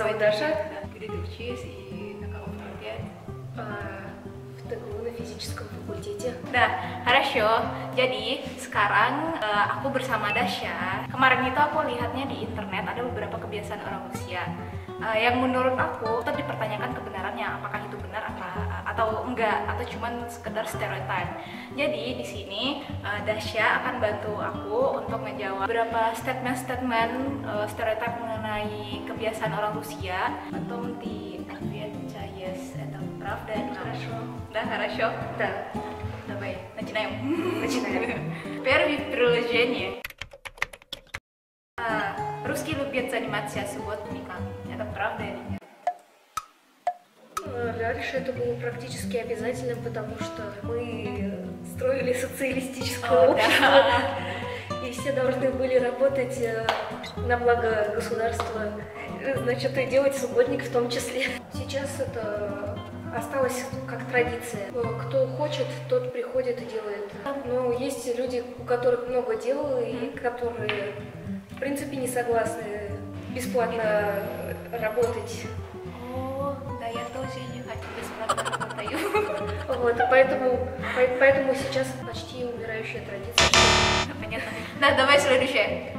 зовут Даша. Предыдущий и на каком факультете? В ТГУ на физическом факультете. Nah, хорошо. Jadi sekarang aku bersama Dasya. Kemarin itu aku lihatnya di internet ada beberapa kebiasaan orang Rusia yang menurut aku tetap dipertanyakan kebenarannya, apakah itu benar atau enggak, atau cuman sekedar stereotype. Jadi di sini Dasya akan bantu aku untuk menjawab beberapa statement-statement stereotype mengenai kebiasaan orang Rusia. Потом ты отвечаешь, это правда или хорошо? Да, хорошо. Да. Давай, начинаем. Начинаем. Первое предложение. Русские любят заниматься субботниками. Это правда или нет? Раньше это было практически обязательным, потому что мы строили социалистическое общество, и все должны были работать на благо государства, значит, и делать субботник в том числе. Сейчас это осталось как традиция. Кто хочет, тот приходит и делает. Но есть люди, у которых много дел, и которые, в принципе, не согласны бесплатно работать. О, да, я тоже не хочу бесплатно работаю. Вот, поэтому сейчас почти умирающая традиция. Понятно. Да, давай следующее.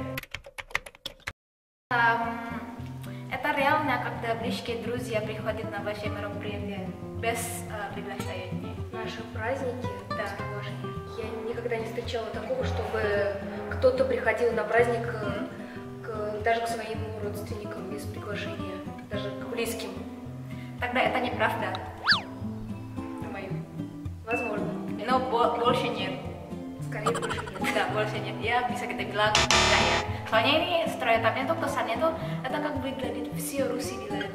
Это реально, когда близкие друзья приходят на ваши мероприятия без приглашения? Наши праздники, Да. Я никогда не встречала такого, чтобы кто-то приходил на праздник даже к своим родственникам без приглашения, даже к близким. Тогда это неправда. Думаю. Возможно. Но больше нет. Скорее больше нет. Да, больше нет. Ya bisa kita bilang enggak ya. Soalnya ini stereotipnya tuh kesannya tuh это как бы глядит все Руси делают.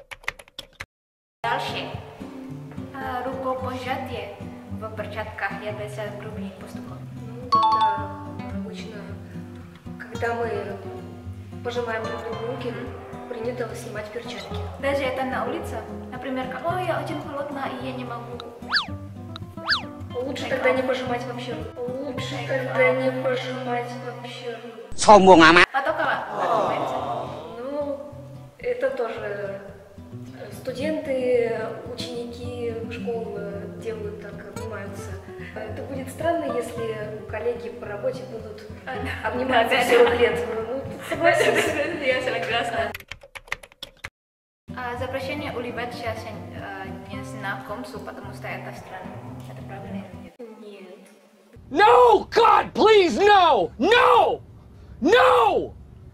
Дальше. Рукопожатие в перчатках является грубым поступком. Ну да, обычно, когда мы пожимаем друг другу руки, принято снимать перчатки. Даже это на улице. Например, oh я очень холодно и я не могу. Лучше тогда не пожимать вообще руку. Лучше тогда не пожимать вообще руку. Atau kalau Ну, это тоже студенты, ученики школ делают так, обнимаются. Это будет странно, если коллеги по работе будут обниматься 40 лет. Ну, согласен. Я согласна. Запрещение улыбаться незнакомцу, потому что это странно. Это правда или нет? Нет. No! God, please, no! No! No!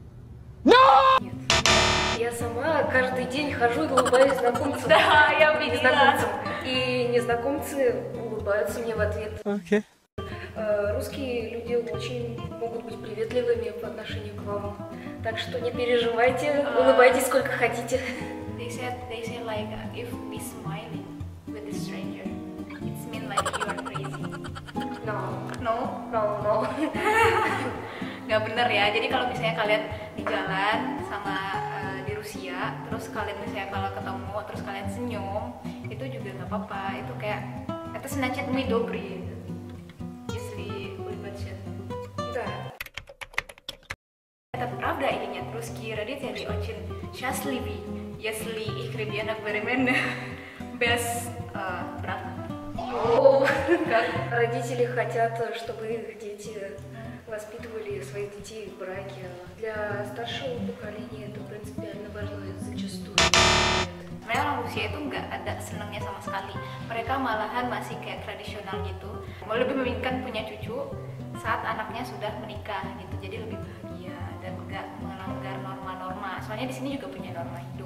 No! Я сама каждый день хожу и улыбаюсь знакомцам. Да, я И видела. незнакомцам. И незнакомцы улыбаются мне в ответ. Okay. Русские люди очень могут быть приветливыми по отношению к вам. Так что не переживайте, улыбайтесь сколько хотите. They say like if we smiling with a stranger, it's mean like you are crazy. No, No, no. nggak bener ya. Jadi kalau misalnya kalian di jalan sama di Rusia, terus kalian misalnya kalau ketemu terus kalian senyum, itu juga nggak apa-apa. Itu kayak это значит мы добрые, если улыбаться. Да. Это правда или нет? Русские родители очень счастливы, если их ребенок беременна без брака. О, родители хотят, чтобы их дети воспитывали своих детей в браке. Для старшего поколения это принципиально важно зачастую. Sebenarnya orang Rusia itu nggak ada senangnya sama sekali. Mereka malahan masih kayak tradisional gitu. Mau lebih menginginkan punya cucu saat anaknya sudah menikah gitu. Jadi lebih bahagia dan nggak melanggar norma-norma. Soalnya di sini juga punya norma hidup.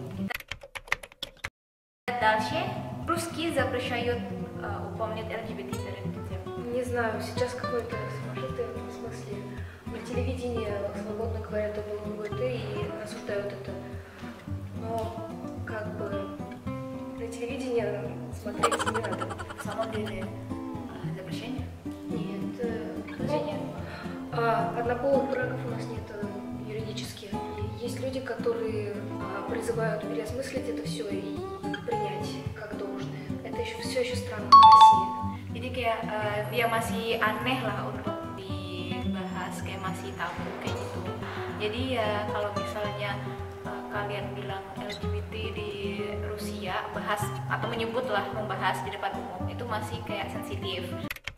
Дальше. Русские запрещают упоминать LGBT перед детьми. Не знаю, сейчас какой-то сумасшедший в смысле. На телевидении свободно говорят об ЛГБТ и осуждают это. Но как бы на телевидении смотреть не надо. На самом деле запрещение? Нет. Запрещение. Однополых браков у нас нет юридически. Есть люди, которые призывают переосмыслить это все и принять как должное. Это все еще странно в России. Jadi kayak dia masih aneh lah untuk dibahas, kayak masih tabu kayak gitu. Jadi ya kalau misalnya kalian bilang LGBT di Rusia bahas atau membahas di depan umum itu masih kayak sensitif.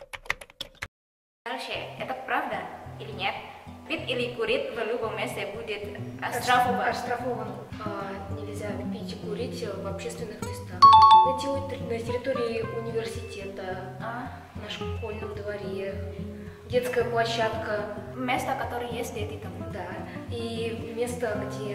Дальше, это правда или нет? Пить или курить в любом месте будет Оштрафован. Нельзя пить и курить в общественных местах. На территории университета, на школьном дворе, детская площадка. Место, которое есть дети там. Да. И место,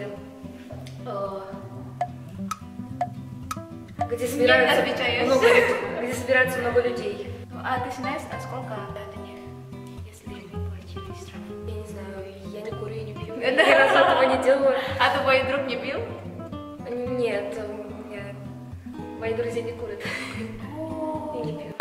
где собираются много людей. А ты знаешь, сколько денег, если вы получили штраф? Я не знаю, я не курю и не пью. Я ни разу этого не делаю. А твой друг не пил? Нет, мои друзья не курят. И не пьют.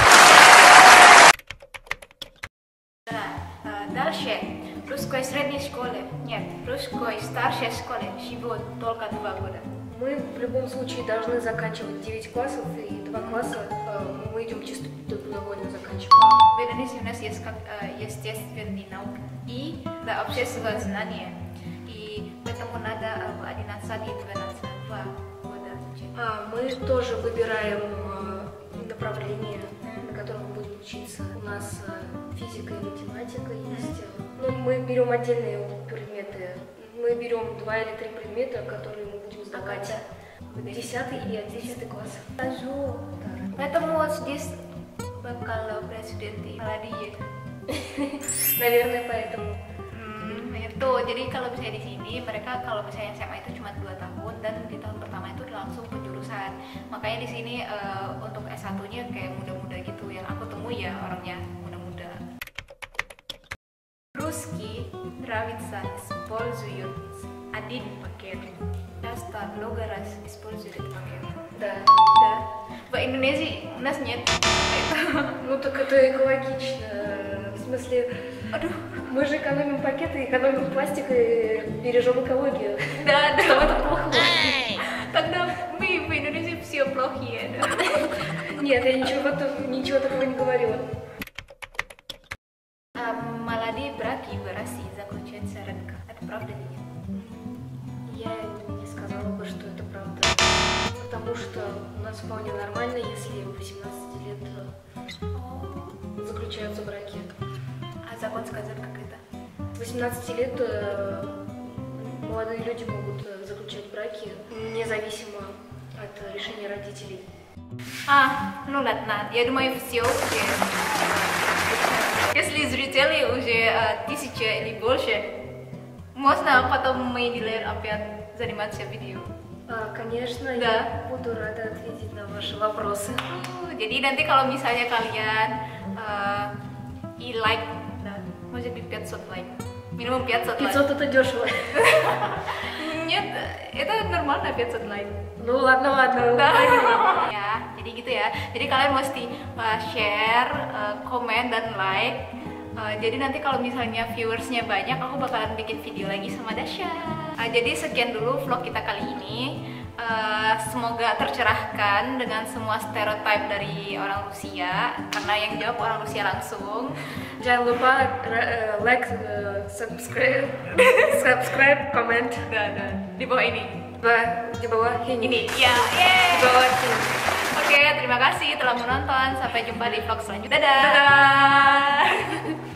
Дальше. В русской средней школе, нет, в русской старшей школе живут только 2 года. Мы в любом случае должны заканчивать 9 классов, и 2 класса мы идем чисто добровольно заканчивать. В Индонезии у нас есть естественные науки и общественное знание, и поэтому надо в 11 и 12 года. Мы тоже выбираем направление, на котором мы будем учиться. У нас физика и математика есть. Ну, мы берем отдельные предметы. Мы берем 2 или 3 предмета, которые мы будем сдавать в 10 и 11 класс. Поэтому вот здесь bakal presiden Maladi. Наверное, поэтому. Itu jadi kalau misalnya di sini mereka kalau misalnya SMA itu cuma 2 tahun dan di tahun pertama itu langsung penjurusan. Makanya di sini untuk S1-nya kayak muda-muda gitu, yang aku temui ya orangnya muda-muda. Русский нравится используют один пакет. Часто много раз используют этот пакет. Да. Да. В Индонезии у нас нет. Ну так это экологично. В смысле, мы же экономим пакеты, экономим пластик и бережем экологию. Да, да. Что в этом плохого? Тогда мы в Индонезии все плохие. Нет, я ничего такого не говорила. Maladi браки в России заключаются редко. Это правда или нет? Я не сказала бы, что это правда. Потому что у нас вполне нормально, если в 18 лет заключаются браки. А закон сказал, как это? С 18 лет молодые люди могут заключать браки независимо от решения родителей. Ну ладно, я думаю, все. Если зрители уже 1000 или больше, можно потом мы делаем опять заниматься видео. Конечно, Да. я буду рада ответить на ваши вопросы. Jadi nanti kalau misalnya kalian like, может быть 500 лайк, минимум 500 лайк. 500 это дешево. Нет, это нормально 500 лайк. Ну ладно. Ya, jadi gitu ya. Jadi kalian mesti share, komen dan like. Jadi nanti kalau misalnya viewersnya banyak, aku bakalan bikin video lagi sama Dasya. Jadi sekian dulu vlog kita kali ini. Semoga tercerahkan dengan semua stereotip dari orang Rusia, karena yang jawab orang Rusia langsung. Jangan lupa like, subscribe, comment. Di bawah ini. Di bawah ini. Ya, Di bawah ini. Oke, terima kasih telah menonton. Sampai jumpa di vlog selanjutnya. Dadah.